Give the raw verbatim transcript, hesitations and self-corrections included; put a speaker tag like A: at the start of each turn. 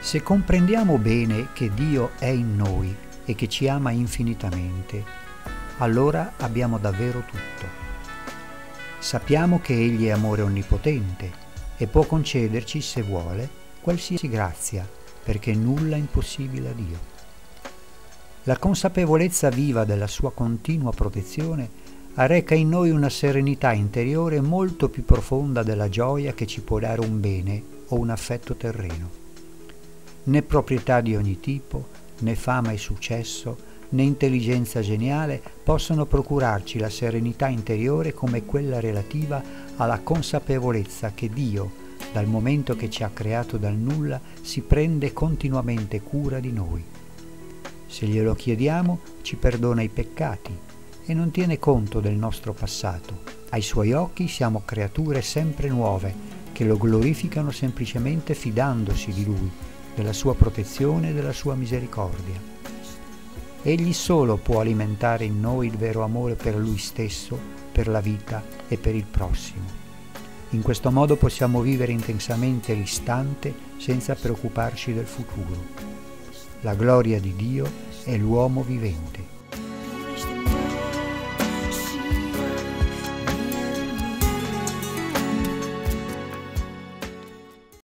A: Se comprendiamo bene che Dio è in noi e che ci ama infinitamente, allora abbiamo davvero tutto. Sappiamo che Egli è amore onnipotente e può concederci, se vuole, qualsiasi grazia, perché nulla è impossibile a Dio. La consapevolezza viva della sua continua protezione arreca in noi una serenità interiore molto più profonda della gioia che ci può dare un bene o un affetto terreno. Né proprietà di ogni tipo, né fama e successo, né intelligenza geniale possono procurarci la serenità interiore come quella relativa alla consapevolezza che Dio, dal momento che ci ha creato dal nulla, si prende continuamente cura di noi. Se glielo chiediamo, ci perdona i peccati e non tiene conto del nostro passato. Ai suoi occhi siamo creature sempre nuove che lo glorificano semplicemente fidandosi di Lui, della sua protezione e della sua misericordia. Egli solo può alimentare in noi il vero amore per Lui stesso, per la vita e per il prossimo. In questo modo possiamo vivere intensamente l'istante senza preoccuparci del futuro. La gloria di Dio è l'uomo vivente.